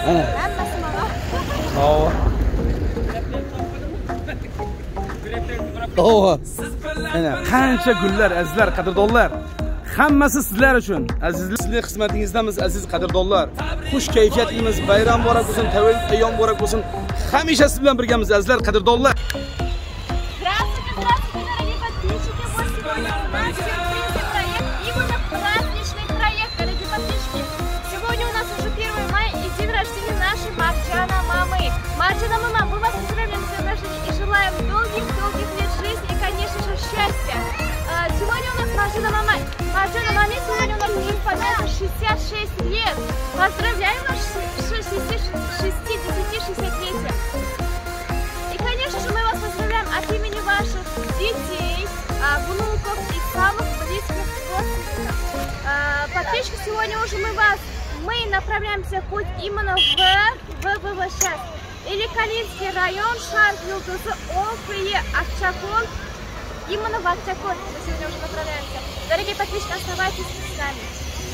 Hammasi mana. Sağ ol. Oha. Ana qancha gullar, azizlar, qadrdonlar. Hammasi sizlar uchun. Azizlar, sizning xizmatingizdamiz, aziz qadrdonlar. Xush kayfiyatimiz, bayram muborak bo'lsin, tavallud ayyom muborak bo'lsin. Hamisha siz bilan birgamiz, azizlar, qadrdonlar. Здравствуйте, здравствуйте, дорогие подписчики. Вот сегодня у нас сюрпризный проект, именно праздничный проект, дорогие подписчики. Сегодня у нас уже 1 мая и день рождения нашей Марджана мамы. Марджана мама, мы вас поздравляем с днем рождения и желаем долгих-долгих лет жизни и, конечно же, счастья. Сегодня у нас Марджана мама. Марджана маме сегодня у нас уже исполняется 66 лет. Поздравляем вас с 60-60-летия. И, конечно же, мы вас поздравляем от имени ваших детей, внуков и самых близких родственников. Подписчики, сегодня уже мы направляемся в путь именно в сейчас. Или Калининский район, Шарк, Юлдузы, Олфие, Акчакол. Именно в Акчакол мы сегодня уже направляемся. Дорогие подписчики, оставайтесь с нами.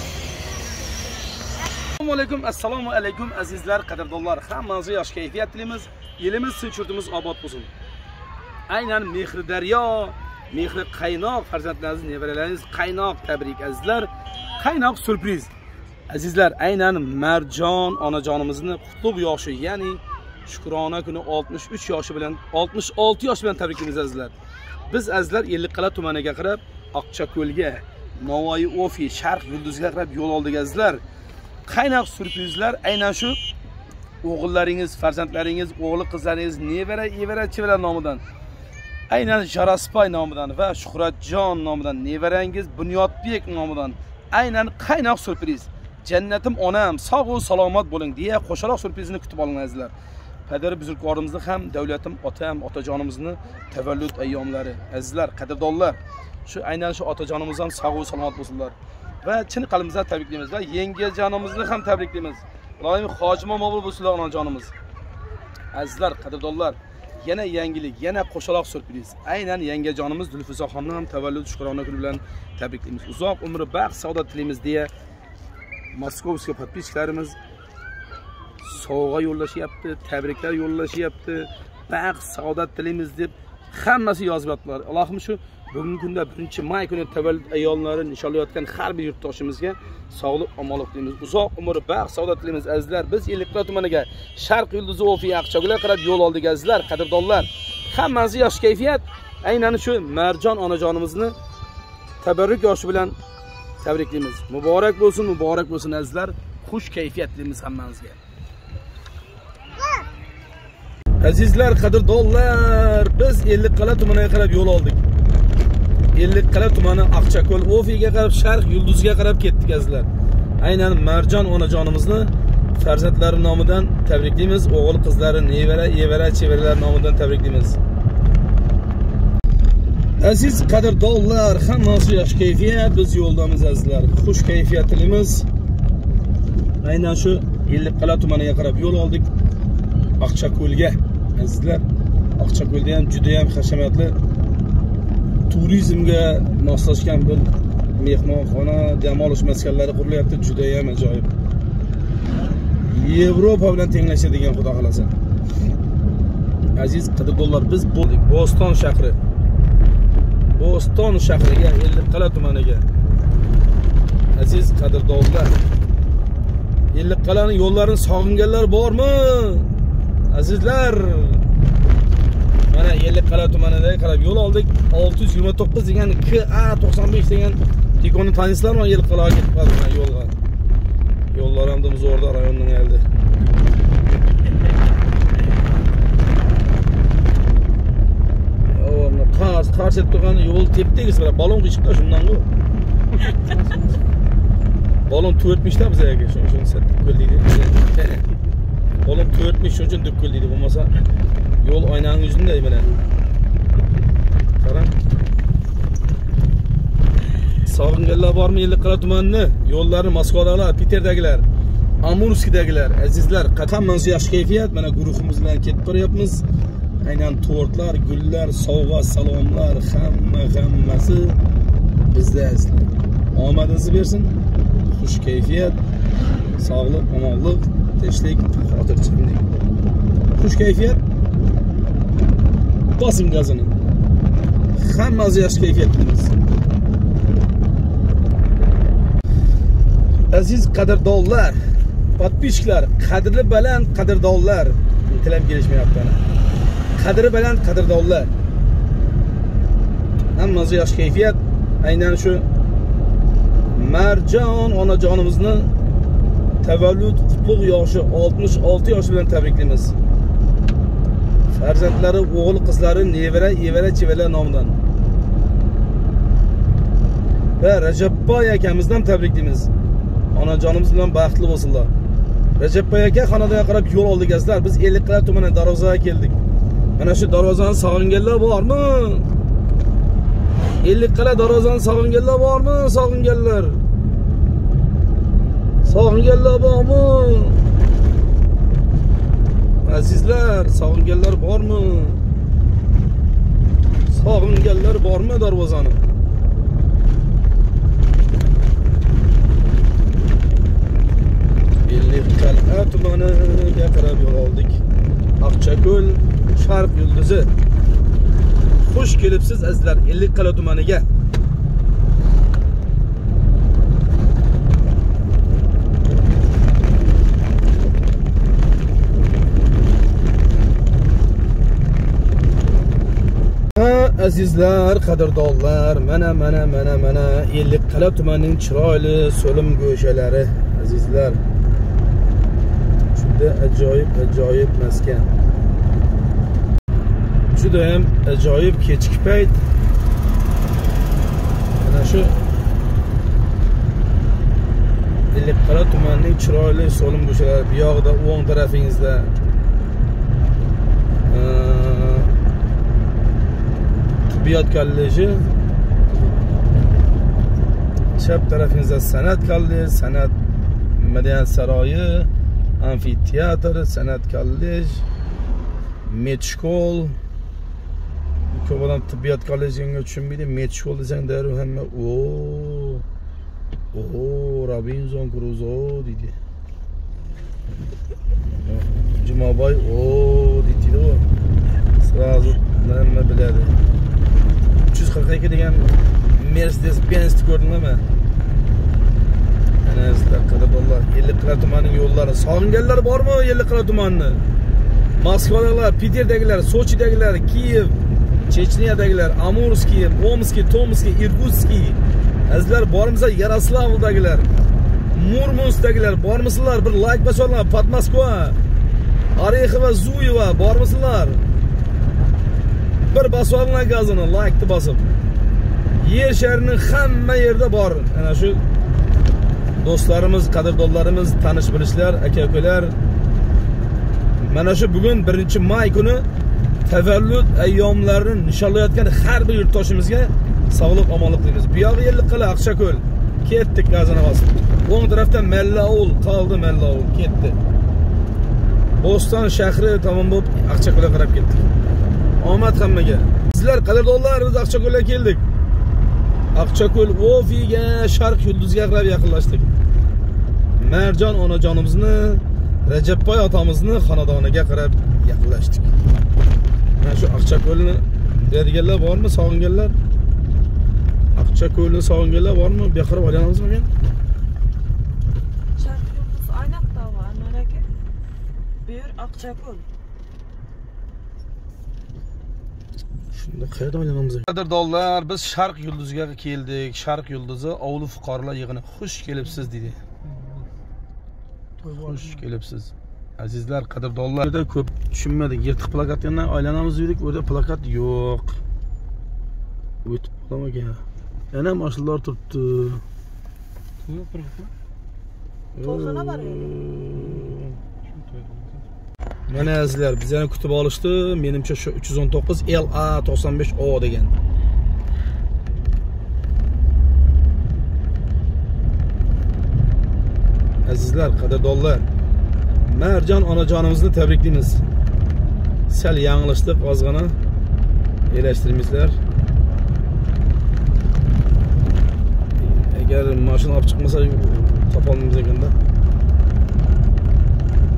Assalomu alaykum azizlar, qadrdonlar. Hammangizga yaxshi kayfiyat tilaymiz. Elimiz, sinchurtimiz obod bo'lsin. Aynan mehri daryo, mehri qaynoq farzandlaringiz, nevaralaringiz qaynoq tabrik azizlar. Qaynoq surpriz. Azizlar, aynan Marjon onajonimizni qutlug' yoshi, ya'ni Shukrona kuni 63 yoshi bilan 66 yosh bilan tabriklaymiz azizlar. Biz azizlar Ellikqal'a tumaniga qarab Oqchako'lga, Navoiy Ofi, Sharq Yulduzga qarab yo'l oldik azizlar. Qaynoq surprizlar aynan shu o'g'illaringiz, farzandlaringiz, o'g'il qizlaringiz, nevara, evara, chevara nomidan, aynan Jaraspay nomidan va Shuhratjon nomidan, nevarangiz Bunyodbek nomidan aynan qaynoq surpriz. Jannatim onam, sog' va salomat bo'ling deya qo'shaloq surprizini kutib oling azizlar. Padar buzruklarimizni ham, davlatim, otam, otajonimizni tavallud ayyomlari azizlar, qadrdonlar. Shu aynan shu otajonimiz ham sog' va salomat bo'lsinlar. Va chin qalbimizdan tabriklaymiz va yengejonimizni ham tabriklaymiz. Ilohim hojima ma'bul bo'lsinlar onajonimiz. Azizlar, qadrdonlar, yana yangilik, yana qo'shaloq surpriz. Aynan yengejonimiz Zulfizaxonni ham tavallud shukrona kuni bilan tabriklaymiz. Uzoq umr, baxt, saodat tilaymiz deya Moskovskiy podpischiklarimiz sovg'a yo'llashyapti, tabriklar yo'llashyapti, baxt, saodat tilaymiz deb hammasi yozib yotdilar. Allohim shu bugungi kunda 1-may kuni tavallud ayollari nishonlayotgan har bir yurtdoshimizga sog'lik, omonlik tilaymiz. Uzoq umr, baxt, saodat tilaymiz azizlar. Biz Ellikqal'a tumaniga Sharq Yulduzi Ofi Aqchaqo'lga qarab yo'l oldik azizlar, qadrdonlar. Hammasi yosh kayfiyat. Aynan shu Marjon onajonimizni tabarruk yoshi bilan tabriklaymiz. Muborak bo'lsin azizlar. Xush kayfiyat tilaymiz hammangizga. Azizlar, qadrdonlar, biz Ellikqal'a tumaniga qarab yo'l oldik. Ellikqal'a tumani Aqchaqo'l Ofiga qarab Sharq Yulduzga qarab ketdik azizlar. Aynan Marjon onajonimizni farzandlari nomidan tabriklaymiz, o'g'il qizlari, nevara, evara, chevaralar nomidan tabriklaymiz. Aziz qadrdonlar, hammasi yaxshi kayfiyat, biz yo'ldamiz azizlar. Xush kayfiyat tilaymiz. Aynan shu Ellikqal'a tumaniga qarab yo'l oldik. Aqchaqo'lga azizlar. Aqchaqo'lda ham juda ham hashamatli turizmga moslashgan bir mehmonxona, dam olish maskanlari qurilyapti, juda ham ajoyib. Yevropa bilan tenglashadigan xudo xolasa. Aziz qadrdonlar, biz bo'ldik Bo'ston shahri. Bo'ston shahriga, Ellikqal'a tumaniga. Aziz qadrdonlar, Ellikqal'ning yo'llarini sog'inganlar bormi? Azizlar, mana Ellikqal'a tumaniga qarab yo'l oldik. 629 degan KA95 degan tikonni tanistlarmi? Ellikqal'ga ketib qoldik yo'lga. Yo'llar ham zo'rda rayondan keldi. Qars etib turgan yo'l tepdegisi bilan balon qichibdi shundan-ku. Balon 4 ta bizga, shuni satib qo'ydik. Balon 4 uchun deb qo'ydik, bo'lmasa yo'l aynaning yuzunday mana. Qarang. Sog'inganlar bormi Ellikqal'a tumanini? Yo'llarini Moskvadagilar, Peterdagilar, Amurskdagilar, azizlar, hammasi yaxshi kayfiyat. Mana guruhimiz bilan ketib boryapmiz. Aynan tortlar, gullar, sovg'a, salomlar, hammasi bizda azizlar. Omadingizni bersin. Xush kayfiyat, sog'lik, omonlik. tinchlik, xotirjamlik. Xush kayfiyat. Bosing gazini. Hammasi yaxshi kayfiyatdamiz. Aziz qadrdonlar, podpishchilar, qadrli baland qadrdonlar, tilam kelishmayapti ana. Qadri baland qadrdonlar. Hammasi yaxshi kayfiyat. Aynan shu Marjon onajonimizni tavallud qutlug' yoshi 66 yosh bilan tabriklaymiz. Farzandlari, o'g'il qizlari, nevara, evara, chevalar nomidan. Va Rajabboy akamizdan tabriklaymiz. Onajonimiz bilan baxtli bo'lsinlar. Rajabboy aka xonadonga qarab yo'l oldik azizlar. Biz Ellikqal'a tumani darvozaga keldik. Mana shu darvozani sog'inganlar bormi? Ellikqal'a darvozani sog'inganlar bormi? Sog'inganlar. Sog'inganlar bormi? Azizlar, sog'inganlar bormi? Sog'inganlar bormi darvozani? Ellikqal'a tumaniga qarab yo'l oldik. Aqchako'l Sharq yulduzi. Xush kelibsiz azizlar Ellikqal'a tumaniga. Azizlar, qadrdonlar, mana Ellikqal'a tumanining chiroyli so'lim go'shalari azizlar. Juda ajoyib maskan. Juda ham ajoyib kechki payt. Mana shu Ellikqal'a tumanining chiroyli so'lim go'shalari bu yoqda o'ng tarafingizda tibbiyot kolleji, chap tarafingizda san'at kolleji, san'at madaniyat saroyi, amfiteatr, san'at kollej, medshkol. Ko'p odam tibbiyot kollejiga tushunmaydi. Medshkol desang darrov hamma Robinson Crusoe deydi. Jumaboy deydi. Sразу hamma biladi. 342 degan Mercedes-Benz ko'rdingmi? Ana sizlar qadrdonlar, Ellikqal'a tumanining yo'llari. Sog'inganlar bormi Ellikqal'a tumanini? Moskvadagilar, Peterdagilar, Sochidagilar, Kiyev, Chechniyadagilar, Amurskiy, Omskiy, Tomskiy, Irkutskiy. Azizlar bormisa Yaroslavldagilar, Murmanskdagilar bormisizlar? Bir like bosinglar. Podmoskva, Orexova, Zuyeva bormisizlar? Bir bosinglar gazini, like bosib. Yer sharining hamma yerda bor. Ana shu do'stlarimiz, qadrdonlarimiz, tanish bilishlar, aka-ukalar. Mana shu bugun 1-may kuni tavallud ayyomlarini nishonlayotgan har bir yurtdoshimizga sog'lik, omonlik tilaymiz. Bu yog'i Ellikqal'a, Aqchako'l. Ketdik gazini bosib. O'ng tarafda Mallaovul qoldi, Mallaovul ketdi. Bo'ston shahri tomon bo'lib Aqchako'lga qarab ketdik. Omad hammaga. Sizlar qadrdonlar, biz Aqchako'lga keldik. Aqchako'l Ofiga, Sharq yulduziga qarab yaqinlashdik. Marjon onajonimizni, Rajabboy otamizni xonadoniga qarab yaqinlashdik. Mana shu Aqchako'lni biladiganlar bormi? Sog'inganlar? Aqchako'lni sog'inganlar bormi? Bu yoqqa olamizmi men? Sharq yulduzi Aynoqda va Anvaraka. Bu yer Aqchako'l. Shunda qayerda olamamiz? Qadrdonlar, biz Sharq yulduziga keldik. Sharq yulduzi ovli fuqarolar yig'ini. Xush kelibsiz dedi. Xush kelibsiz. Azizlar, qadrdonlar, juda ko'p tushunmadik. Yirtiq plakatdan aylanamiz dedik, o'rda plakat yo'q. O'tib qolamagan. Yana mashinalar turibdi. To'yxona bor edi. Mana azizlar, bizlarni kutib olishdi. Menimcha shu 319 LA 95O degan. Azizlar, qadrdonlar, Marjon onajonimizni tabriklaymiz. Sal yanglishdik, ozgina elashtirmaysizlar. Agar mashina olib chiqmasa topolmaymiz ekanda.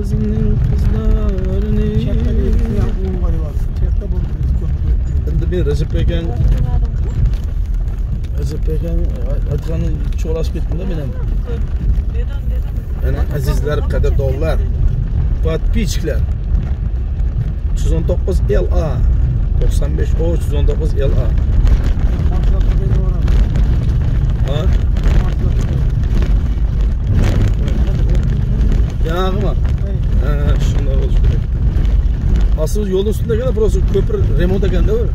kızının kızlarını. Endi ben Recep Bey'den aytgani çoğlaşıp ketdim da men ham. Ana azizlar, qadrdonlar, podpischiklar. 319 LA 95 O 319 LA. Ha? Yanağıma. Ha, şunlar olmuş kerak. Aslında yolun üstünde gene burası köprü remont ekan da bu.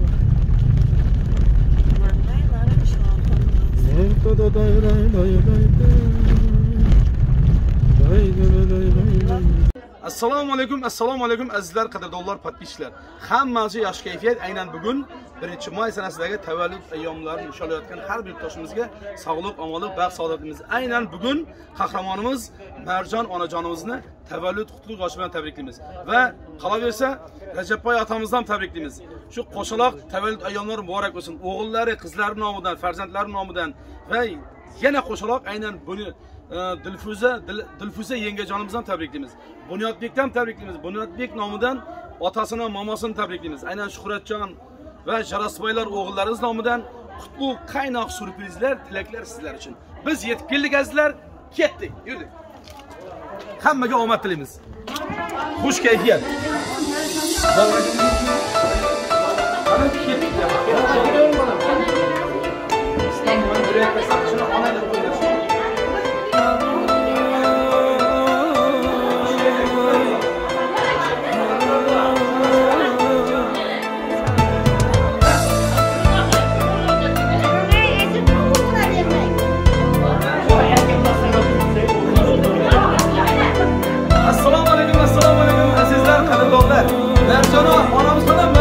Assalomu alaykum azizlar, qadrdonlar, podpischiklar. Hammasi yaxshi kayfiyat. Aynan bugun 1-May sanasidagi tavallud ayyomlarini nishonlayotgan har bir yurtdoshimizga sog'lik, omonlik, baxt, saodatimiz. Aynan bugun qahramonimiz Marjon onajonimizni tavallud qutlug' yoshi bilan tabriklaymiz va qolaversa Rajabboy otamizdan tabriklaymiz. Shu qo'shaloq tavallud ayyomlari muborak bo'lsin. O'g'illari, qizlari nomidan, farzandlari nomidan va yana qo'shaloq aynan buni Dilfuza yengajonimizdan tabriklaymiz. Bunyodbekdan tabriklaymiz. Bunyodbek nomidan otasini, mamasini tabriklaymiz. Aynan Shuhratjon va Jarasboylar o'g'illarimiz nomidan qutlug' qaynoq surprizlar, tilaklar sizlar uchun. Biz yetib keldik azizlar, ketdik, yurdik. Hammaga omad tilaymiz. Xush kayfiyat. Assalomu alaykum azizlar, qadrdonlar. Marjon onamiz bilan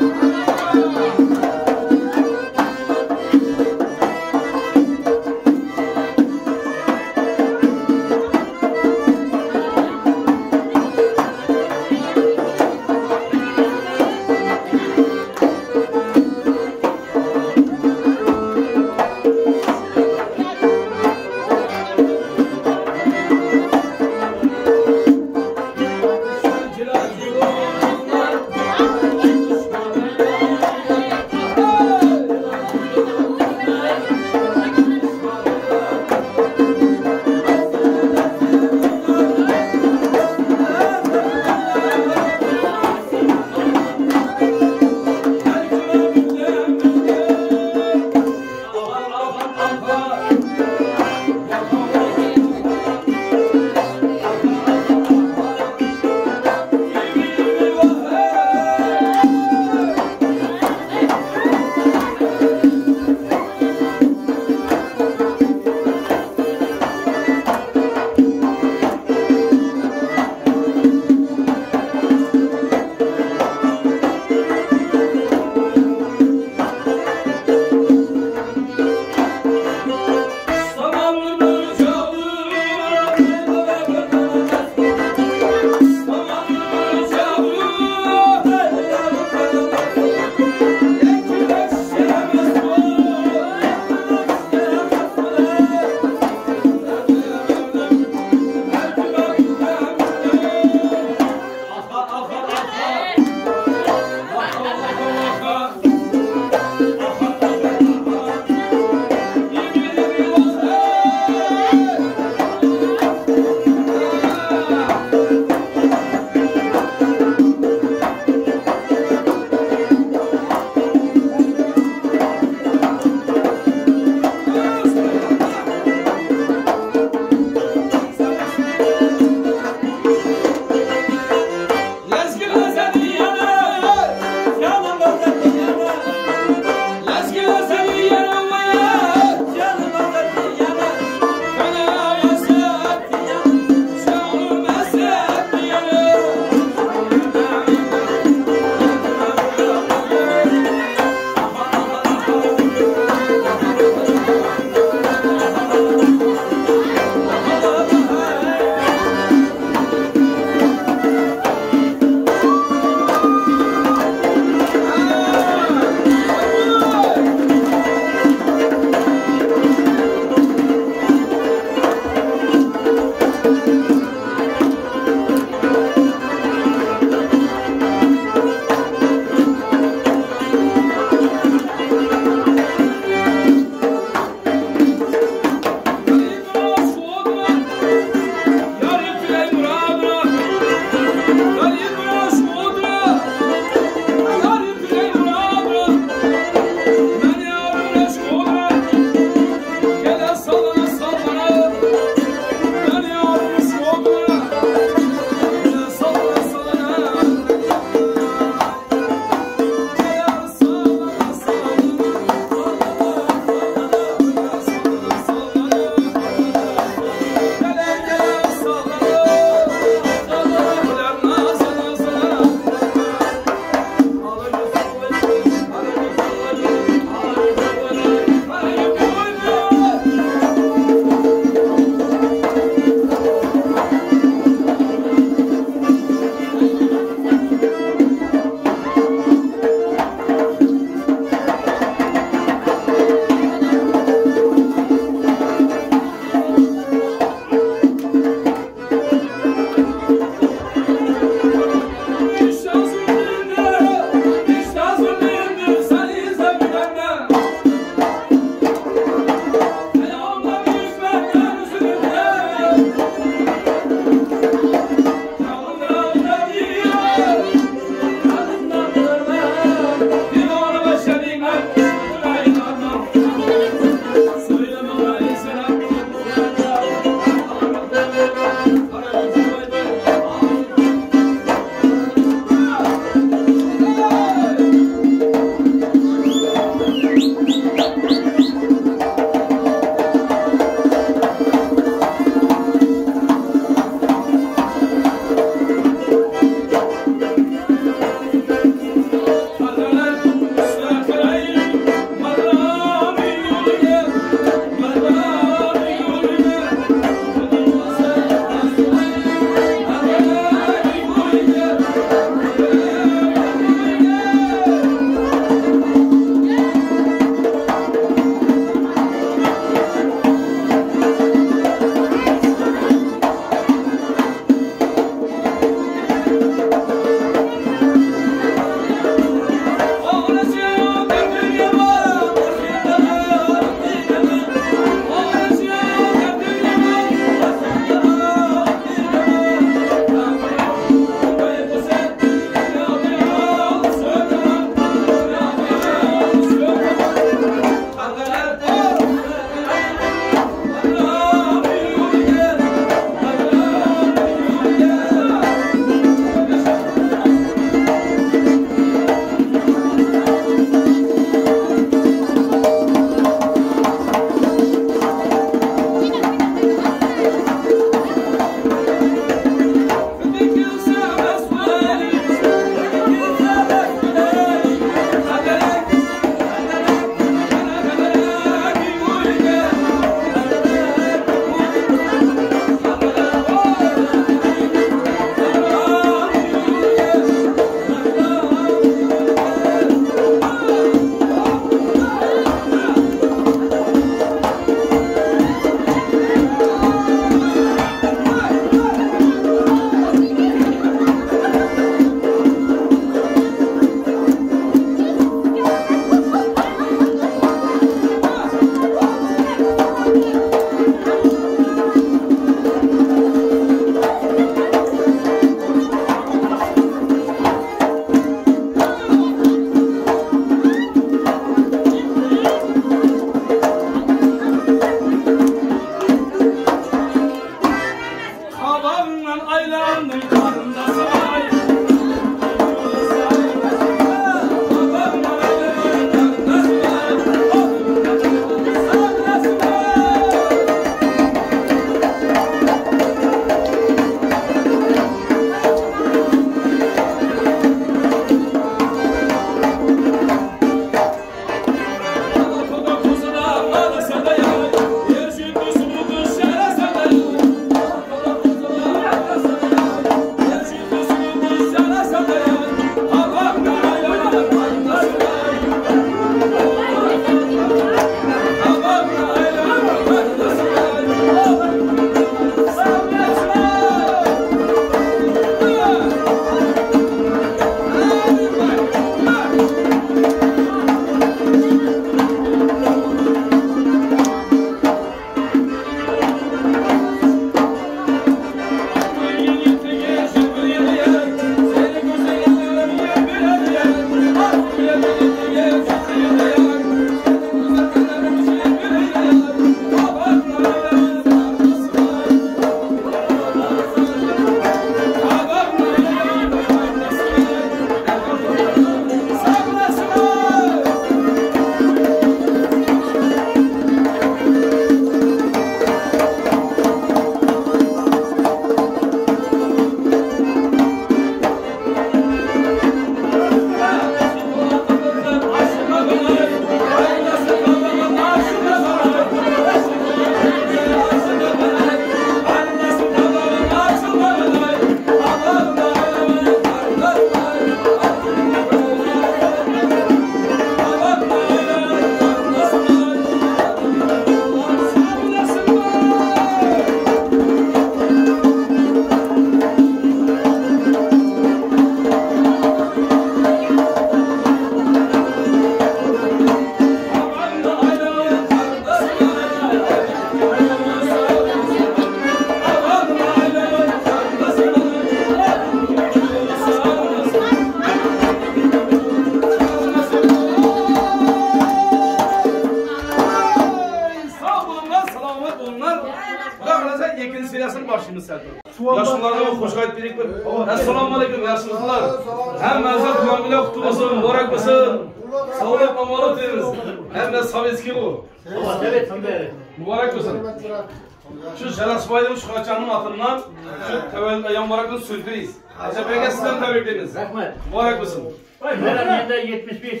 Başımız serpil. Yaşlılarına hoş geldin biriktir. Esselamu aleyküm yaşlılar. Hem mezar kulağıyla kutu olsun, mübarek olsun. Sağlık amalı deriz. Hem de saveski bu. Evet, Mübarek olsun. Şu Şeras Bayram şu kaçanın hatırından şu tevellüt ayağım mübarekini sürdüreyiz. Recep Bey'e sizden tebrikleriniz. Rahmet. Mübarek olsun. Meral 75.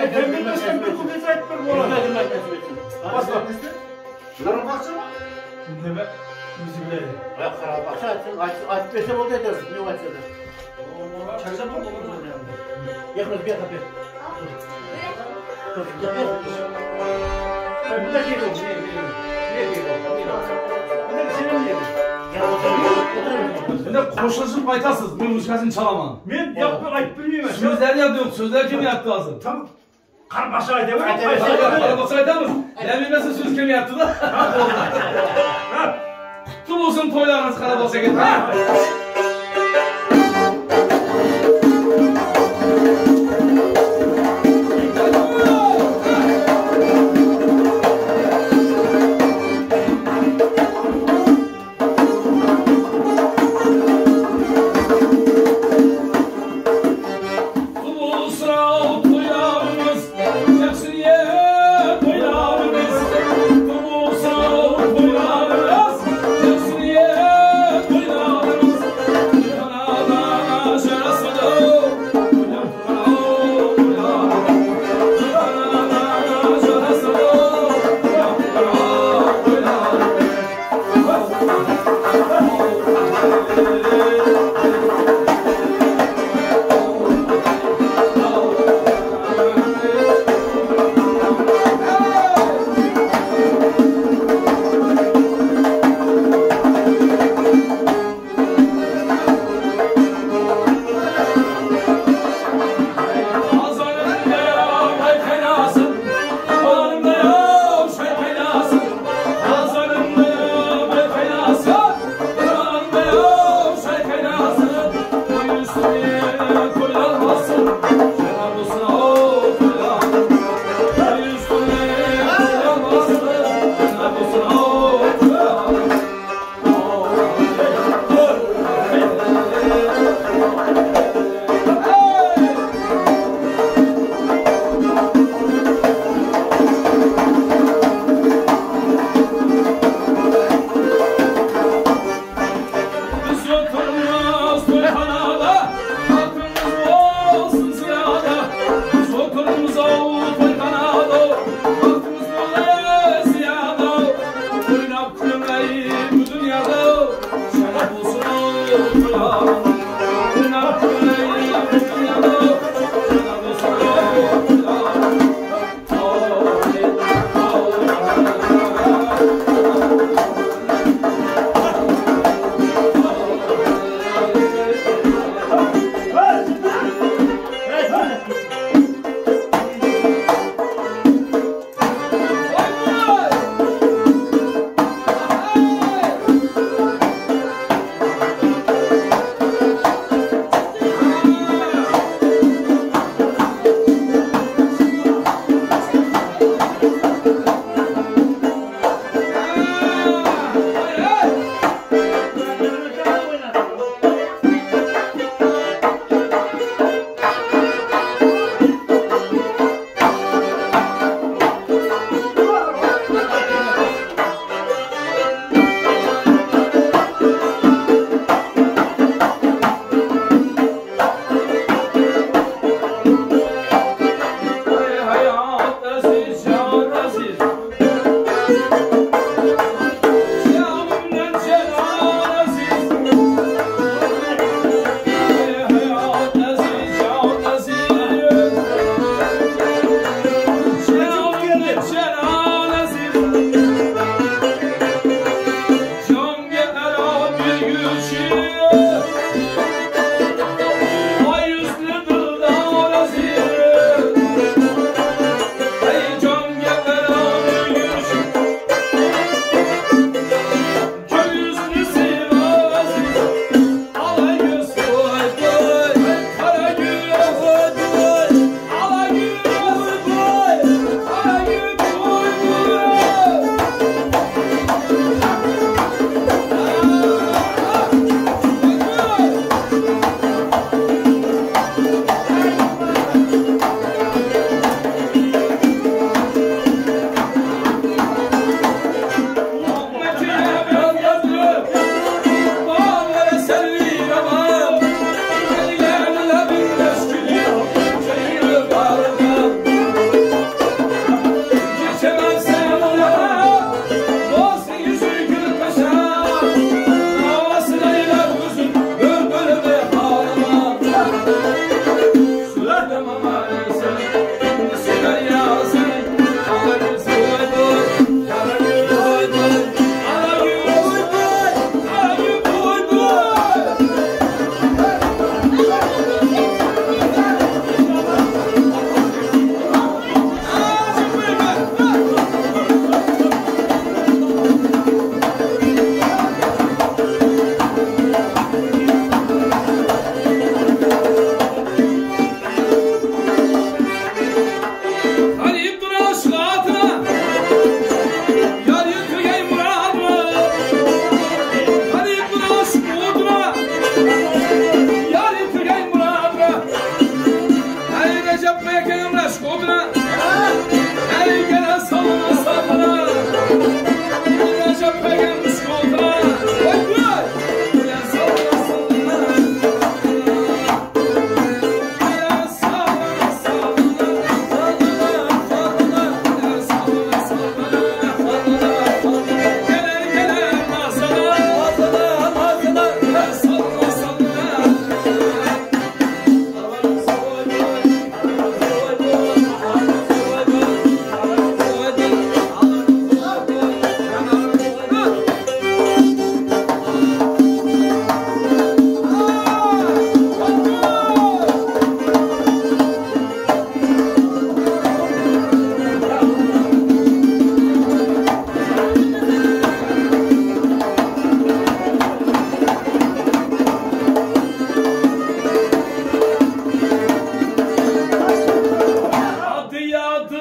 Şimdi konuşuyorsun paytasız, bu müzikasını çalamam. Men yapma ayıp bilmiyorum. Sözler yazıyor, sözler kim yaptı lazım? Tamam. Karbaşa ayda var. Arabasaydı mı? Ben bilmesin söz kim yaptı da. Kutlu olsun toylarınız Karabas'a git. Şerefsiz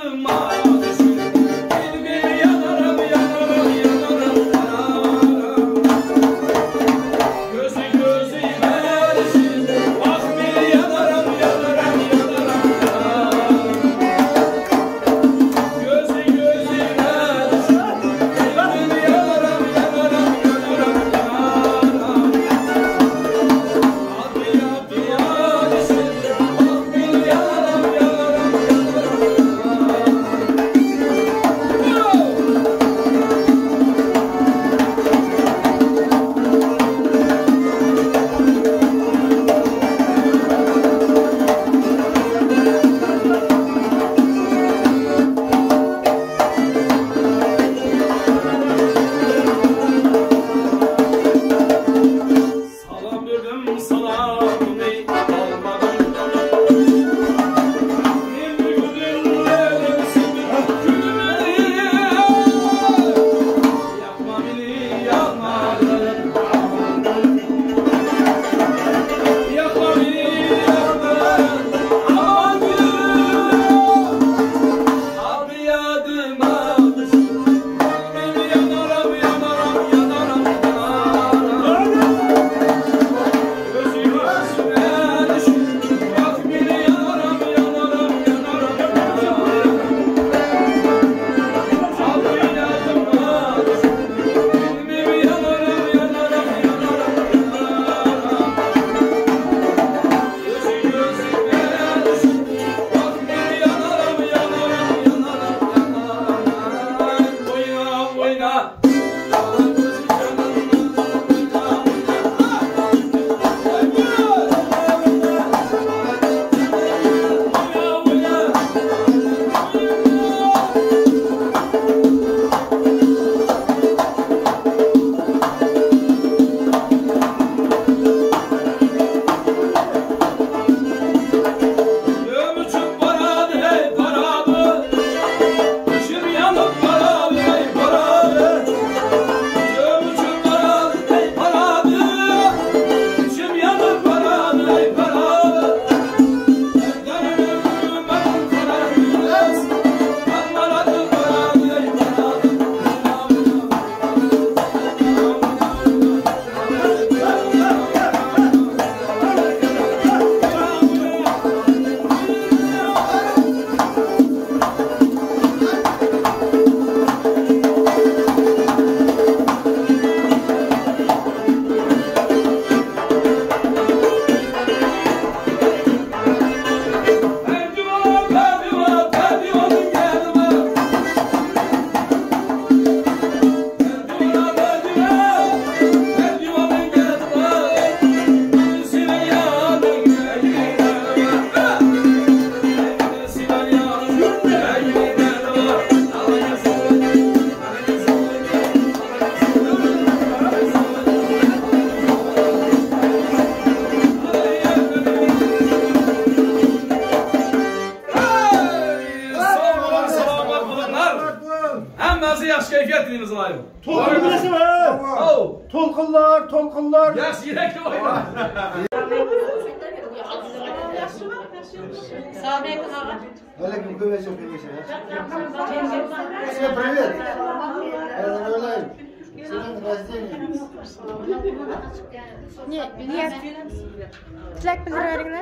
Tolkunlar. Yaş yürekli oynar. Aleyküm güveçe güveçe. Всем привет. Не, нет. Tilak bildirebilirler.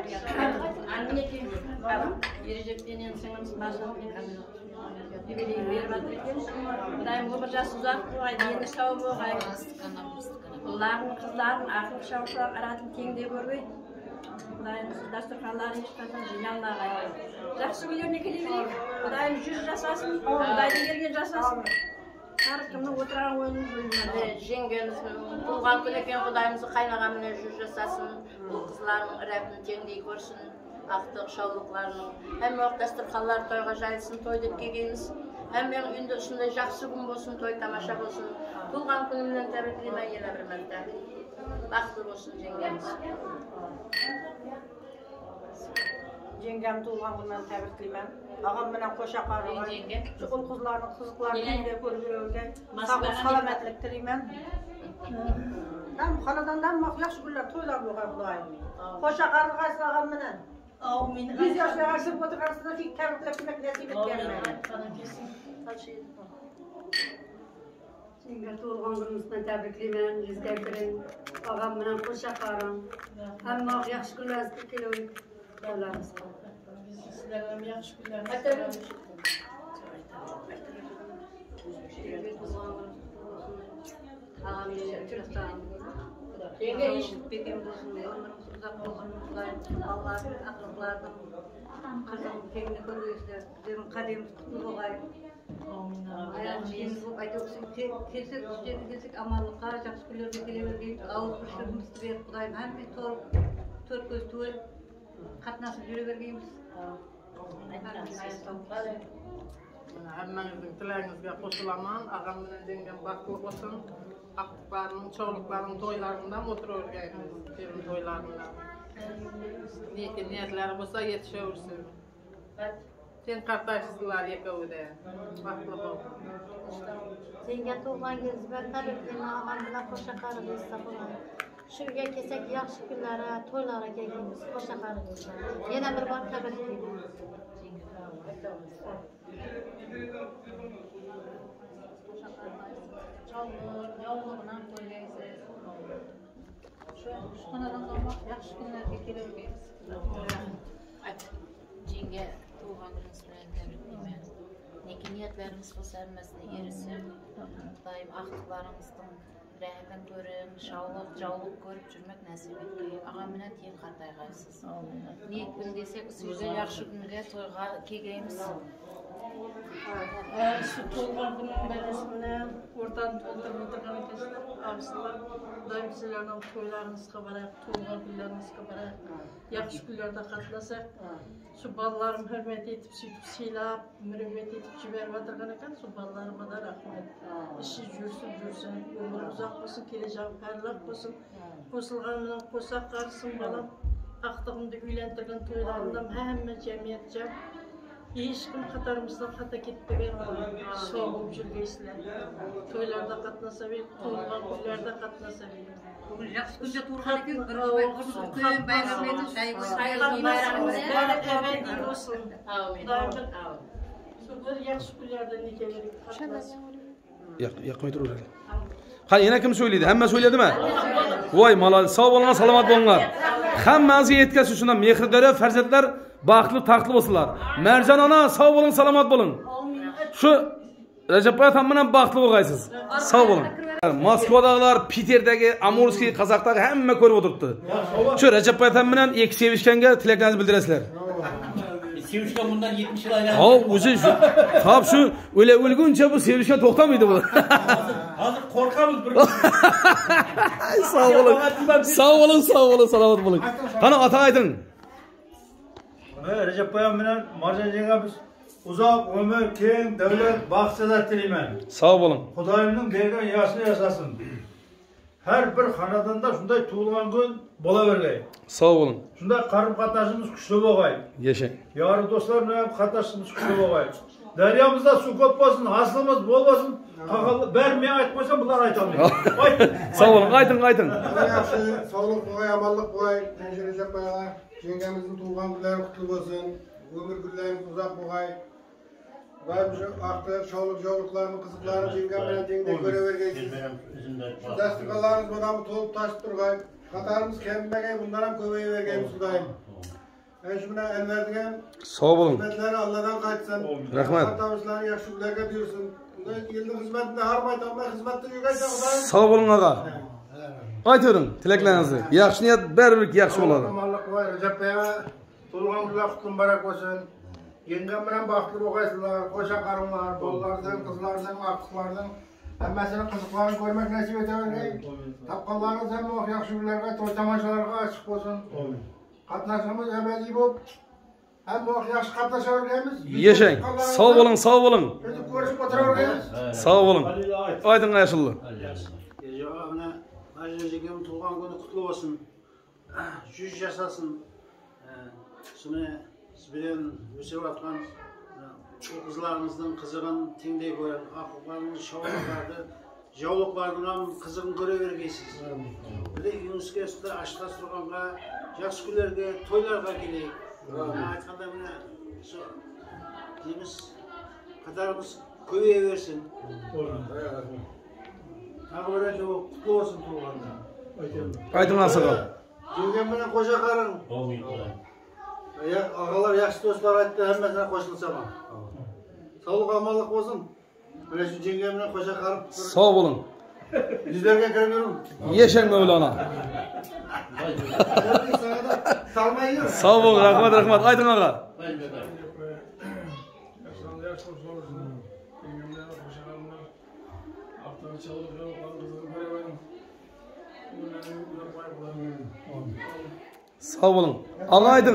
Ularning qizlarini aql shavqlar aratib tengde ko'rmay. Xudoyim dasturxonlarni hech qachon ziyanlaga. Yaxshi kunlarni kelib, Xudoyim juz jasasin, Xudoyim kelgan jasasin. Har kimni o'tirgan o'yini bilmadi. Jengamiz tug'an kun ekan Xudoyimizni qaynagan bilan juz jasasin. Bu qizlarning irabini tengdey ko'rsin. Aqtiq shavqlarni hamma vaqt dasturxonlar to'yga jayilsin, to'y deb kelganmiz. Hamma uyda shunday yaxshi kun bo'lsin, to'y tomosha bo'lsin. Tug'an kunimdan tabriklayman yana bir marta. Baxtli bo'lsin jengamiz. Jengam tug'an kundan tabriklayman. Ağam bilan qo'sha qarg'ay. Chuqur qizlarning qiziqlarini ko'rib yurgan. Sog'lik salomatlik tilayman. Ham xonadondan yaxshi kunlar to'ylar bo'lgan Xudoyim. Qo'sha qarg'aysiz ağam bilan. Amin. Biz yoshlar aşırı fotoğrafında ilk tabriklashmak nasip etganman. şey. Sizler tuğulğan gününüzden təbrikliyim, izləyirəm. Ağam mənəm qoşaqlarım. Həm yaxşı günlərinizdə keləyik. Dərlərinizdə. Biz sizlərəm yaxşı günləriniz. Ağam yaşayacaqsan. Yenge işit bekim olsun. Uzaq olsun. Allah'ın akıllardan. Kızım kendini koruyorlar. Bizim kalemiz kutlu olayım. Ayağımız bu aydıksın. Kesik amallıklar, жақсы күйлерге келе берген, ауыз біршілігімізді беріп құдайым hem bir төрт көз туып қатынасып жүре бергенбіз. Hemmenizin dileğinizge koşulamam, ağam bilen dengem bakılık olsun. Aklıklarının, çoğuluklarının toylarından oturuyorgayız, benim toylarından. Niyetleri olsa yetişebilsin. Sen kardeşsizler yekevi de, bakılık olsun. Senga tug'ilgan kuningizga tabriklayman, og'am bilan qo'sha qarg'aysiz bo'ladi. Shu uyga kelsak yaxshi kunlari, to'ylari kelganmiz, qo'sha qarg'aysiz. Yana bir bor tabriklayman. Yavruğundan koyacağız. Şu konadan kalmak yaxşı günlerge keleybeyiz. Jenge tuğan gününüz bilen təbrikliyim. Neki niyetlerimiz olsa emmesine erisin. Daim aktıklarımızdan rəhmən görün, şauluk görüp жүрmek nasip etkeyin. Ağam bilen teyin qartayğaysız. Niyet gün desek, sizler yaxşı günüge toyga kelgeymiz. Şu tuğulğan günün beresini oradan doldurып отырған екенсіздер. Абысылар, daim sizlerden toylarınızga barak, tuğulğan günlerinizge barak, yaxşı günlerde katlasak. Şu ballarım hürmet etip, silap, mürüvvet etip jiberip atırgan eken, şu ballarıma da rahmet. İşi жүрсün, ömür uzak olsun, keleceğim parlak olsun. Koşulğanımdan koşak karısın balam. Aktığımda üylendirgen toylarımdan hemme cemiyeteceğim. Ешкім қатарымыздан қата кетпеген олар. Сау болып жүргейсілер. Тойларда қатнаса беріп, туылған күйлерде қатнаса беріп. Bugün yaxşı günde tuğulgan ekin, köyün bayram edin, sayılgın bayramımız. Evet, iyi olsun. Şöyle yaxşı günlerde neke verip katlasın. Yakmayı dur oraya. Hani yine kim söyledi? Hemen söyledi mi? Vay malal, sağ olun, salamat olunlar. Hemmenize yetkisi şundan mehridere, ferzatlar baklı taklı olsunlar. Mercan ana sağ olun, salamat olun. Şu Recep Bayat hamından baklı olgaysız. Sağ olun. Moskvadagılar, Peter'deki, Amurski, Kazak'taki hemme körüp oturuptu. Şu Recep Bayat hamından iki sevişkenge tileklerinizi bildiresizler. Sevişken bundan 70 yıl ayrı. Uzun şu. Tabi şu öyle ölgünce bu sevişken toktamaydı bu. Hazır korkamız bir. Sağ olun. Sağ olun, sağ olun, salamat olun. Hani ata aydın. Recep Bayam bilen Marjan jengemiz uzak ömür, keng, devlet, baksıda tileymen. Sağ olun. Kudayımның bergen yaşını yaşasın. Her bir hanadanda şunday tuğulgan gün bola vergey. Sağ olun. Şunday karım katlaşımız güçlü boğay. Yaşayın. Yarı dostlarla katlaşımız güçlü boğay. Deryamızda su köp olsun, haslımız bol olsun. Vermeye aytmaysan bunlar aytalmayın. Sağ olun, aydın. Yaxşı, sağlık boğay, amallık boğay. Recep Bay'a, jengemizin tuğulgan günleri kutlu olsun. Ömür günlerimiz uzak boğay. Daim şu aktır, şovluklarını, kızıklarını jengem bilen dengde göre vergeysiz. Şu dastikalarınız badamı tolup taşıp durgay. Katarımız kembegey, bundan köbeyi vergeyimiz kudayım. Ben şu buna el verdiğim Sağ olun. hizmetleri Allah'dan kaçsın. Rahmet. Kartamışlarını yaxşı günlerge duyursun. Yılın hizmetinde harmayt ama hizmetini yugaysa kudayım. Sağ olun ağa. Aytırın tileklerinizi. Yaxşı niyet berbirik yaxşı oladı. Amallık var. Recep Bey'e tulğan güzel kutlum barak olsun. Yengem bilen baklı boğaysılar, koşa karımlar, bollardan, kızlardan, akıklardan. Hemmesinin kızıklarını görmek nasip edebilirler. Tapkallarınız hem o yaxşı günlerge, toy tamaşalarga açık olsun. Katnaşımız ebedi bulup, hem o yaxşı katnaşabileceğimiz. Yaşayın. Sağ olun, sağ olun. Özü görüşüp oturabileceğimiz. Sağ olun. Aydın yaşıllı. Cevabına Hacı Cegem tuğan günü kutlu olsun. 100 yaşasın. Şunu bilen ösep atkan o kızlarımızdan kızıgın tengdey gören, akıklarımız, şavluklardı, javluklardan kızıgın göre vergeysiz. Bir de Yunus'ka üstü aşkta sürganға, жақсы күлерге, toylarga keleyik. Aytkanda mine şu deyimiz, kadarımız ko'payaversin. Taqdirda qutlu bo'lsin tug'ilganda. Ayting asaqal. Jengam bilan qo'sha qaring. Ağalar yaxshi do'stlar aytdi, hammasini qo'shilsaman. Sog'lik omonlik bo'lsin. Mana shu jengam bilan qo'sha qarib. Sog' bo'ling. Yuzlarga kirib yuring. Yashang Mavlona. Sog' bo'ling, rahmat. Ayting aqa. Sağ olun. Ağa aytın.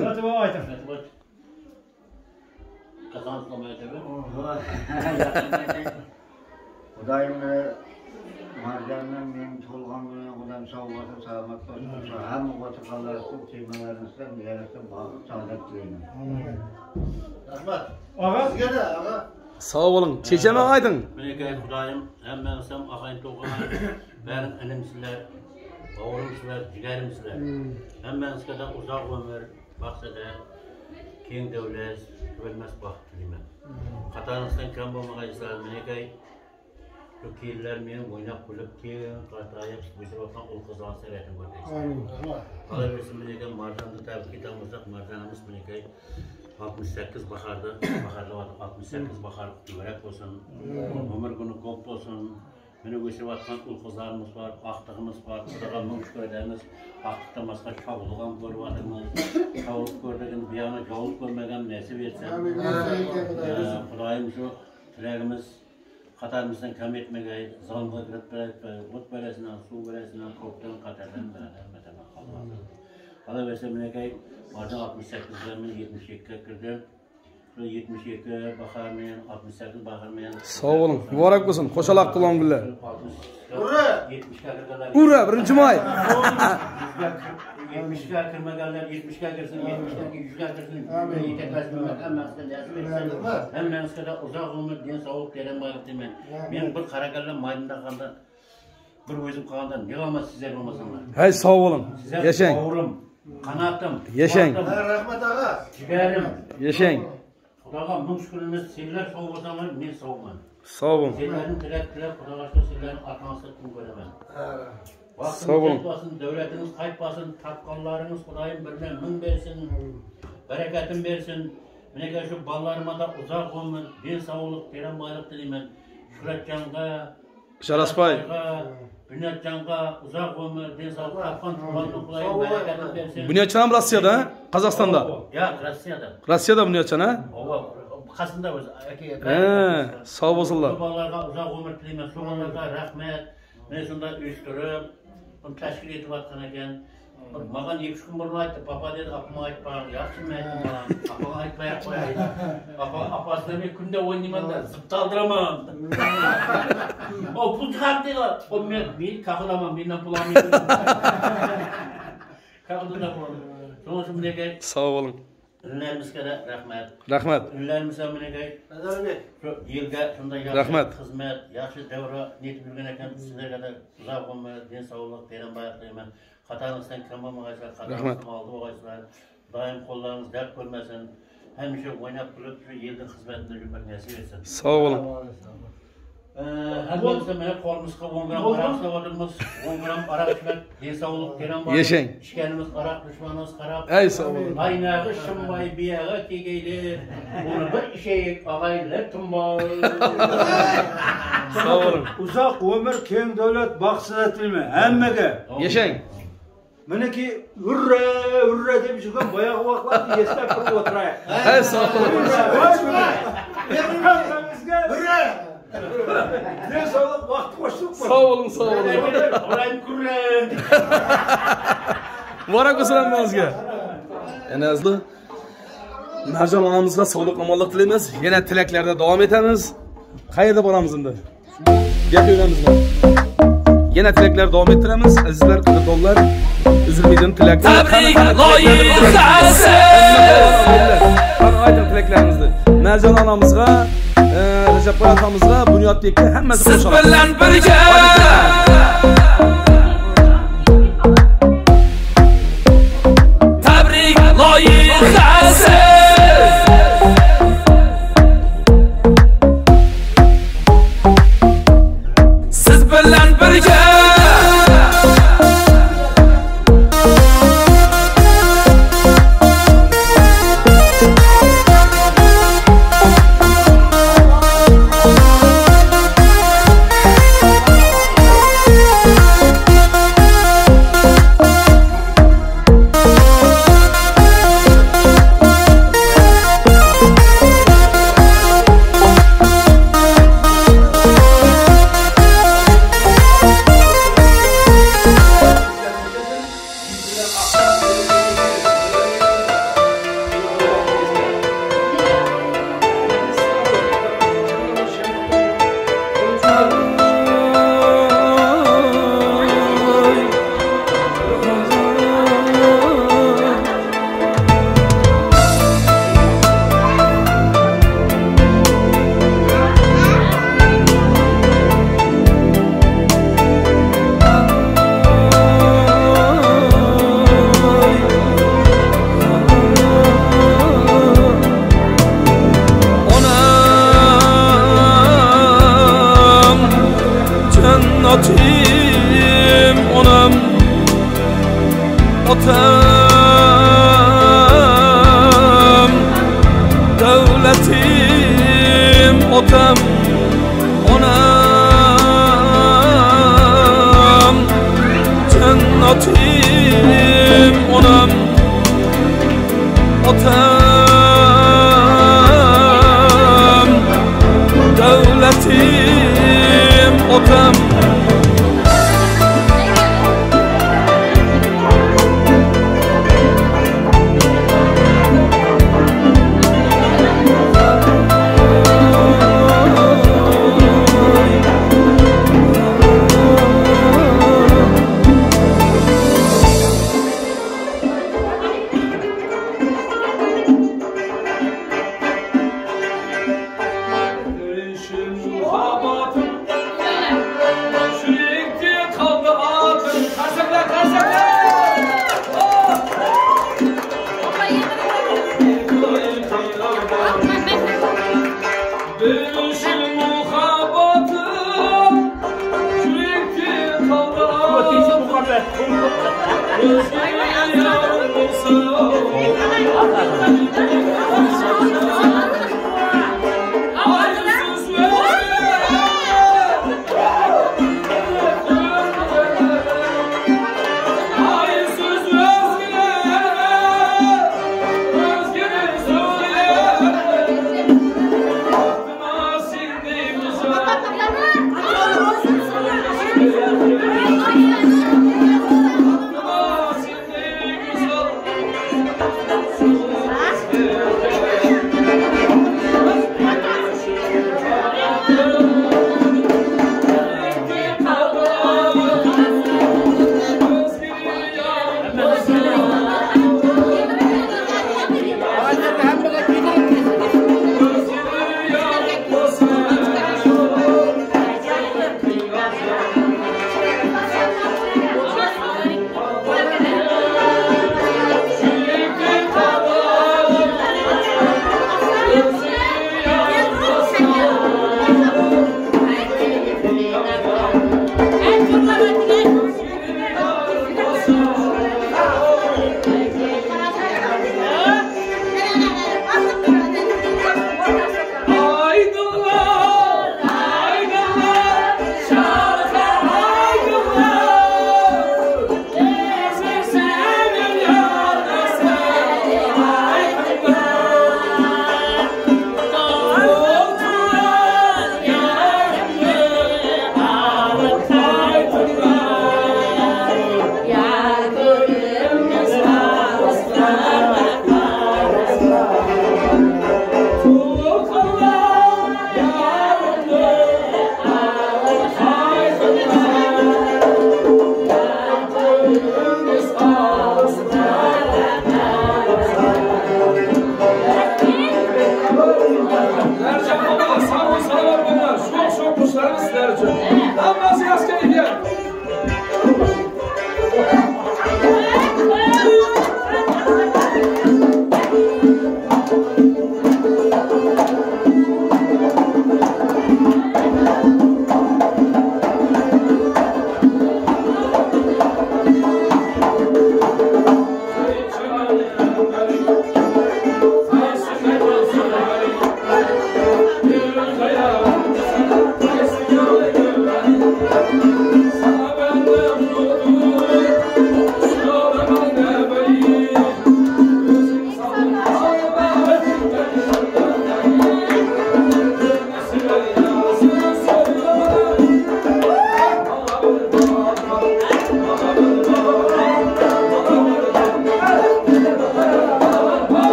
Xudayim Marjandan benim to'lgan günü Xudayim sağ olsun, selamat olsun. Hamma oturganlardan, teymalarinizdan, yarasdan bağlı sağlık dileyim. Rahmat. Ağa. Sizga da ağa. Sağ olun. Çeçeme aytın. Menekay Xudayim hammasam aqayın to'lgan, bärin ilimsizlar, o'g'limsizlar, jigarimsizlar. Hammanizga da uzoq umr, baxtsizlar, keng davlat, bo'lmas baxt tilayman. Qatanizdan kam bo'lmag'aysizlar, menekay bu kellar meni o'ynab kulib, keng qatayib, o'sirotgan ul-qizlarni sevatim ko'rmaysiz. Qolaversin menekay Marjanni tabrik etamiz, Marjanimiz menekay 68 baharda, 68 bahar yurak olsun, ömür günü ko'p olsun. Meni o'sirotgan ul-qizlarimiz var, aqtig'imiz var, Xudoga ming shukr edamiz. Aqtiqdan boshqa chavug'am ko'ryapmiz. Chavug ko'rgan biyani chavug ko'rmagan nasib etsin. Xudoyim shu tilagimiz qatamizdan kam etmagay, zalmga kiritmay, o't balasidan, suv balasidan, ko'pdan qatardan hammadan qolmasin. Qolaversa menekay Marjan 68'den 72'ga kirdi. 72 baharmen, 68 baharmen. Sağ olun. Mübarek olsun. Qo'shaloq qiling billar. Ura! 70'ga kirdilar. Ura, birinchi may. 70'ga kirmaganlar 70'ga kirsin, 70'dan 100'ga kirsin. Yetaklasın, hammasidan nasib etsin. Hammamizga da uzoq umr, din sog'lik bergan boylik deyman. Men bir qaraganlar maydonda qoldi. Bir o'zim qolganda nig'omat sizlar bo'lmasanlar. Hay, sağ olun. Yashang. O'g'lim, qanotim. Yashang. Rahmat ağa. Jigarim. Yashang. Xudoga ming shukrimiz, sizlar sog' bo'lsanglar, men sog'man. Sog' bo'ling. Sizlarni tilab, Xudoga shukur sizlarni orqangizda kun ko'raman. Sog' bo'ling. Davlatiniz qaytmasin, tapqonlaringiz Xudoyim birdan ming bersin, barakatin bersin. Menga shu bolalarıma da uzoq umr, din sog'lik, teran boylik tilayman. Shuhratjonga, Sharasbay. Bunyodjonga uzoq umr, din sog'lik, tapqon Xudoyim barakatin bersin. Bunyodjon ham Rossiyada, Qozog'istonda. Yo'q, Rossiyada. Rossiyada Bunyodjon, ha? Qasımda o'zi aka. Sog' bo'lsinlar. Bolalarga uzoq umr tilayman. Shu bolalarga rahmat. Men shunda uyushtirib, uni tashkil etayotgan ekan. Mаған 2 kun burun aytdi, papa dedi, apama aytpa, yaxshimi aytdim balam. Apama aytpay qo'yay. Apasida men kunda o'ynayman da, zibta aldiraman. O pul chiqardiga, o men kaqilaman, mendan pul olmayman. Kaqilda pul. So'ng shu menga Sog' bo'ling. Ünlərimizə də rəhmət. Rəhmət. Ünlərimizə mənə şu yilga shunday yaxshi xizmat, yaxshi davra netib yurgan ekan, sizlarga da uzoq umr, din sog'lik, teran boylik tilayman. Xatoingizdan kam bo'lmag'aysizlar, xatoingizdan oldi bo'lg'aysizlar. Doim qo'llaringiz dard ko'rmasin. Hamisha o'ynab kulib shu yilning xizmatida yurmak nasib etsin. Sog' bo'ling. Hammamizda mana qo'limizga 10 gram aroq savodimiz, 10 gram aroq ichmak, din sog'lik, teran boylik. Yashang. Ichganimiz aroq, dushmanimiz qarab. Ay, sog' bo'ling. Aynag'i shimbay biyaga tegaylar. Uni bir ishayik og'aylar tumbay. Sog' bo'ling. Uzoq umr, keng davlat, baxtsizlar tilayman hammaga. Yashang. Meniki urra deb yurgan boyagi vaqtlarni eslab turib o'tiraylik. Hay, sog' bo'ling. Urra! Ne sağlık vakti koştuk mu? Sağ olun, sağ olun. Orayım kurren. Mubarak olsun hammamizga. En azlı Marjon onamizga sog'lik, omonlik tilaymiz. Yana tilaklarda davom etamiz. Qayerda boramiz endi? Gapiramizmi? Yana tilaklar davom ettiramiz. Azizlar, qadrdonlar, uzilmaydigan tilaklar. Tabrik loyihasi. Har aytgan tilaklarimizni Marjon onamizga, Recep atamızga, Bunyodbekka hammasi siz bilan birga. Tabrik loyihasi. Cennetim onam otam devletim otam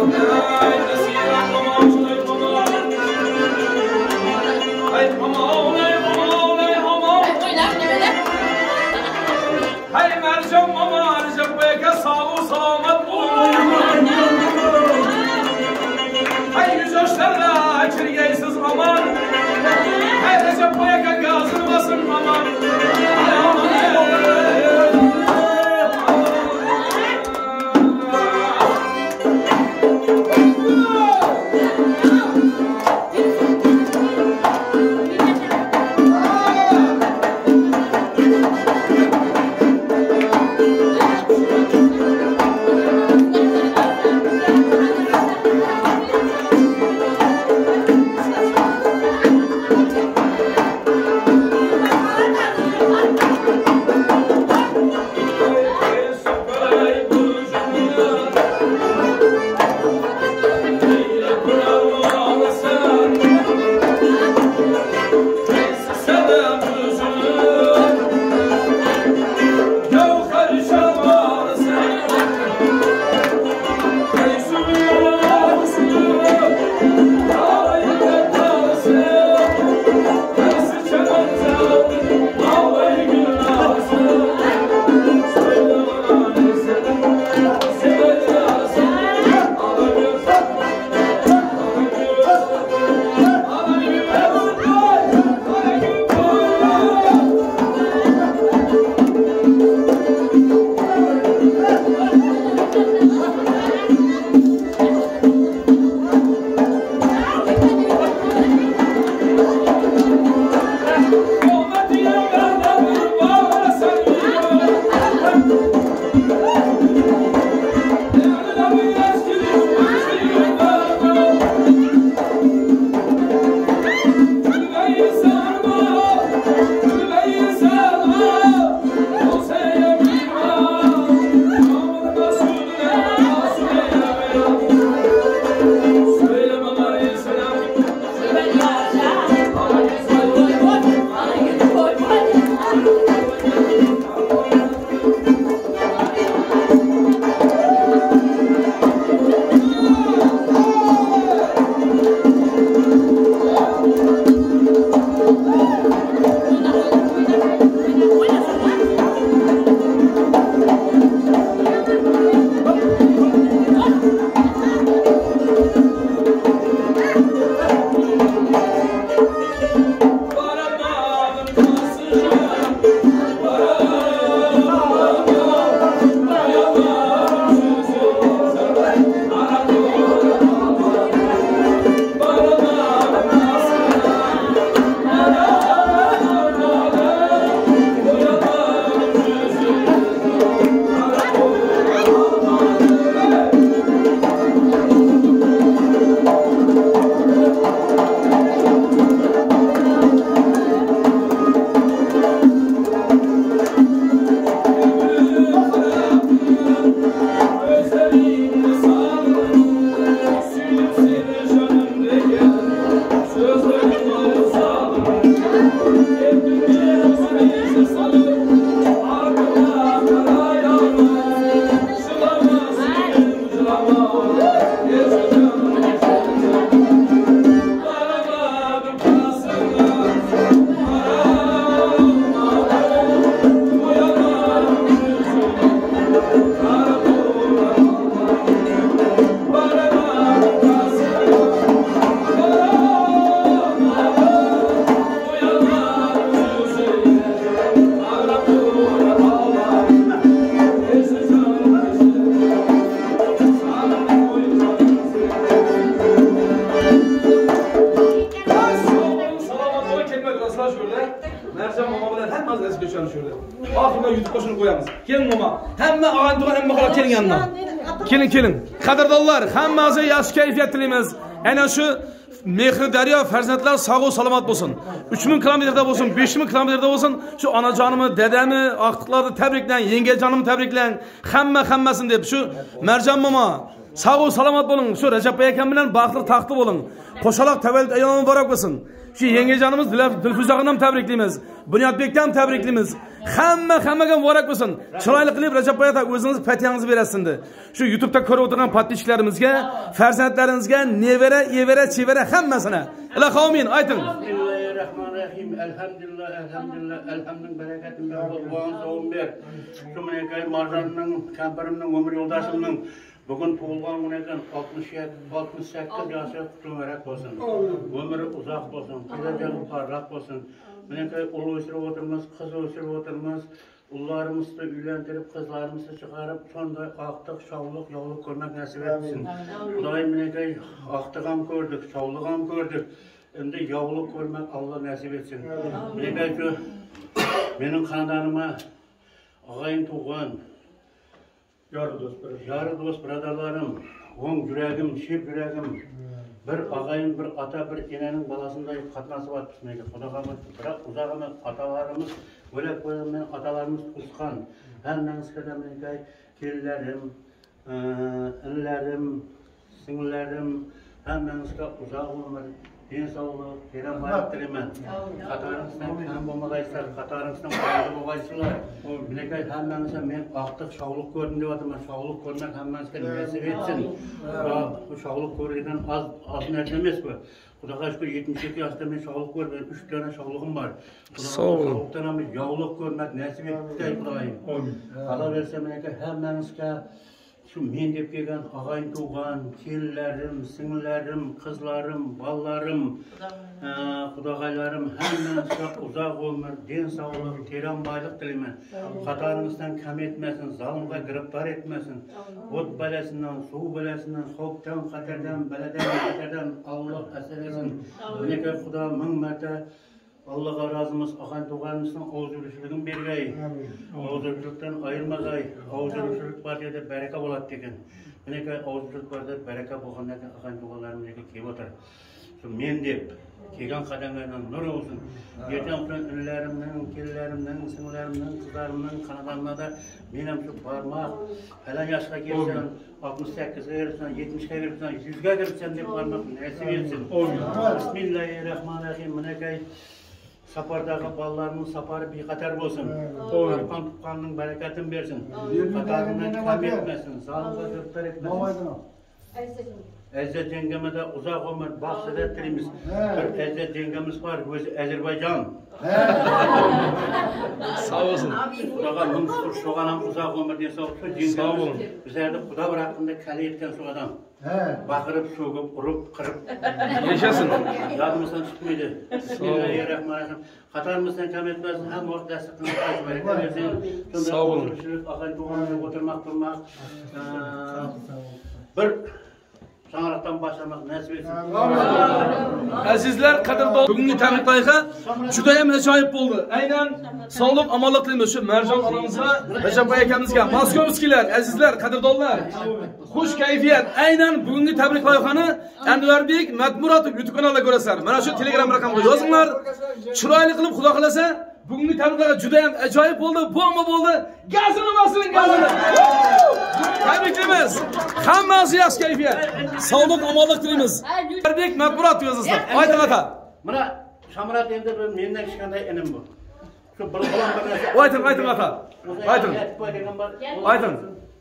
Hay Mercan mama Recep Bey'e sağ ol selamet olun. Hay yüz yaşlarla kirgeysiz aman. Hay Recep Bey'e gazını basın aman. Hay aman Kelin. Qadrdonlar, hammasiga yaxshi kayfiyat tilaymiz. Ana shu Mehri daryo farzandlar sog' salomat bo'lsin. 3000 kilometrda bo'lsin, 5000 kilometrda bo'lsin, shu onajonimni, dadamni, aqtiqlarni tabriklang, yengejonimni tabriklang. Hammasini deb shu Marjon momo sog' salomat bo'ling. Shu Rajab akam bilan baxtli taxtli bo'ling. Qo'shaloq tavallud ayyomi muborak bo'lsin. Shu yengejonimiz Dilfuzaxonni ham tabriklaymiz. Bunyodbekni ham tabriklaymiz. Hammaga muborak bo'lsin. Chiroyli qilib Rajab aka o'zingiz patiyangizni berasiz. Shu YouTube'da ko'rib o'tirgan podpischiklarimizga, farzandlaringizga, nevara, evara, chevara hammasini. Ilohi amin. Ayting. Bismillahirrahmanirrahim. Elhamdülillah, elhamdülillah berekatini ber, Allah'ın sağın ber. Şu menekay marjanның, kampirimning, ömür yoldaşımның bugün tug'ilgan ekan 68 yoshga qutluq bo'lsin. Ömrü uzoq bo'lsin, kelajagi parlaq bo'lsin. Menekay ul o'stirib o'tirmiz, qiz o'stirib o'tirmiz. Ullarımızı uylantirib, qizlarimizni chiqarib, sonda aqtiq, shovliq, yovliq ko'rmak nasib etsin. Xudoyim menekay aqtiq ham ko'rdik, shovliq ham ko'rdik. Endi yovliq ko'rmak Allah nasib etsin. Menekay shu mening xonadonimga og'ayim tuqqan yarı dost birodarlarim, o'ng yuragim, shep yuragim, bir og'ayim, bir ota, bir enaning balasinday qatnashib o'tibdi. Xudoga biroq uzoq emas, otalarimiz o'lib qo'ygan, otalarimiz tuqqan. Hammangizga menga kelinlarim, inlarim, singllarim, hammangizga uzoq umr, din sog'lik, teran hayot tilayman. Qatoringizdan kam bo'lmag'aysizlar, qatoringizdan qo'yib bo'lgaysizlar. Menga hammangizga men aqtiq sog'lik ko'rdim deyapman. Sog'lik ko'rmak hammangizga nasib etsin. Bu sog'lik ko'rgan az narsa emas bu. Xudoga shukr 72 yoshda men sog'lik ko'rdim. 3 dona sog'lig'im bor. Sog'likdan ham yog'lik ko'rmak nasib etdi Xudoyim. Xudo bersa menga hammangizga şu men deb kelgan og'ayim tuqqan, kelinlarim, singillarim, qizlarim, bolalarım, xudoylarim hammangizga uzoq umr, din sog'lik, teran boylik tilayman. Xatoringizdan kam etmasin, zolimga giribtor etmasin. O't balasidan, suv balasidan, xavfdan, xatardan, baladan, xatardan Alloh asrasin. Menga Xudo ming marta Allah'a razımız, ağan tuğanımızdan oğuzluluklarını bergay. Oğuzluluktan ayırmagay. Oğuzluluk var ya da bereka olat degen. Menekay oğuzluluk var da bereka boğandan ağan tuğanlarımız kep otur. Men dep, kelgan qadamlardan nur olsun. Ertan so'ng inlarimning, kelinlarimning, singlarimning, qizlarimning qanadonlarda men ham shu barmoq falan yoshga kelsan, 68 ga kirsan, 70 ga kirsan, 100 ga kirsan deb barmoq nasib etsin. Bismillahirrahmanirrahim. Menekay Sapardağı ballarının saparı bir qatar olsun. Arpan tuqqanның berekatini bersin. Qatarından kam etmesin, zalimga giribtor etmesin. Ezzet yengeme de uzak ömür bahsede tilimiz. Bir Ezzet yengemiz var, özü Azerbaycan. Sağ olsun. Xudoga ming shukr, şoğan ham uzak ömür diye sağ olsun. Bizlerde Xudo bir hakkında kale etken şu adam. Bakırıp, soğup, urup, kırıp. Yaşasın. Yadımızdan çıkmaydı. Bismillahirrahmanirrahim. Qatarımızdan kam etmesin, hem vaqt dastıqını qaytı bereka versin. Sağ olun. Aqan tuğanı oturmak, durmak. Bir Şanlıktan başlamak nasip etsin. Azizlar, qadrdon, bugungi tabriqlayga juda ham ajoyib bo'ldi. Aynan sog'lik, omonlik tilaymiz shu Marjon onamizga, Rajab akamizga, Moskovskilar, azizlar, qadrdonlar. Xush kayfiyat. Aynan bugungi tabriqlayni Anvarbek Matmuratov YouTube kanalida ko'rasizlar. Mana shu Telegram raqamga yozinglar. Chiroyli qilib Xudo xolasa bugungi tabriqlar juda ham ajoyib bo'ldi, bomba bo'ldi. Gazini bosing, gazini. Tabriklaymiz. Hammasi yaxshi kayfiyat. Sog'lik, omonlik tilaymiz. Anvarbek Matmuratov yozasizlar. Ayting aka. Mana Shamrat endi mendan kichkinday inim bu. Shu bilan bir narsa. Ayting aka. Ayting. Ayting.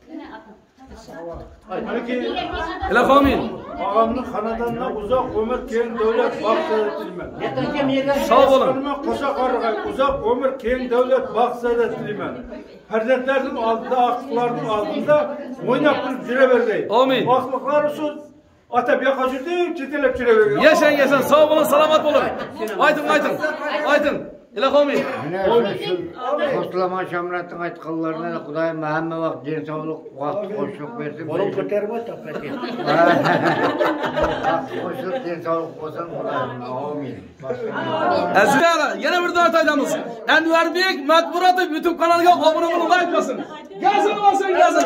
Ilohi amin. Ağamның xonadonida uzoq umr, keng davlat baxsada tilayman. Sog' bo'ling. Qo'sha qarg'ay, uzoq umr, keng davlat baxsada tilayman. Farzandlarning oldida, aqtiqlarning oldida o'ynab turib yura bergay. Amin. Vaqtliqlar uchun ota buyoqqa yurdim, chetelab yura bergay. Yashang, yashang, sog' bo'ling, salomat bo'ling. Ayting. Ilohi amin. Qo'shlama Shamratning aytganlarini Xudoyim hamma vaqt din sog'lik, vaqt qo'shib bersin. Qo'lim ko'tarib o'tdi. Qo'shib din sog'lik bo'lsin Xudoyim. Amin. Azizlar, yana bir da'vat aytamiz. Anvarbek Matmuratov YouTube kanaliga obuna bo'lib like bosing. Gazini bosing, gazini.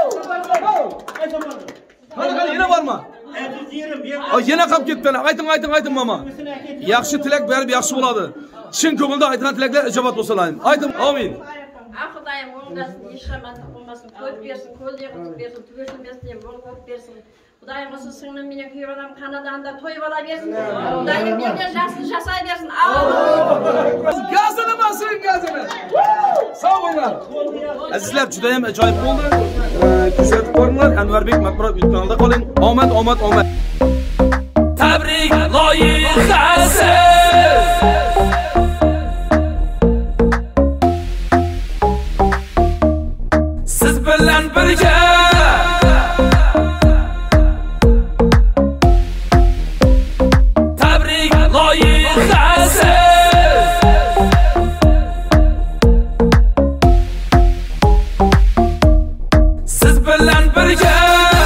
Qani, yana bormi? Yana qolib ketdi. Ayting mama. Yaxshi tilak berib yaxshi bo'ladi. Chin ko'ngilda aytgan tilaklar ijobat bo'lsin. Ayting. Amin. Xudoyim o'ng'asin, yashamasdan qo'ymasin, ko'rib bersin, ko'lda qilib bersin, tugatilmasin, bo'l qo'yib bersin. Xudoyim o'sha singlim mening kuyovim xonadonda to'yib ola bersin. Xudoyim bergan yaxshini yasay bersin. Gazini basing, gazini. Sog' bo'linglar. Azizlar, juda ham ajoyib bo'ldi. Kuzatib ko'ringlar. Anvarbek Matbuot kanalida qoling. Omad, omad, omad. Tabrik loyihasi. Siz bilan birga tabrik loyihasi. Siz bilan birga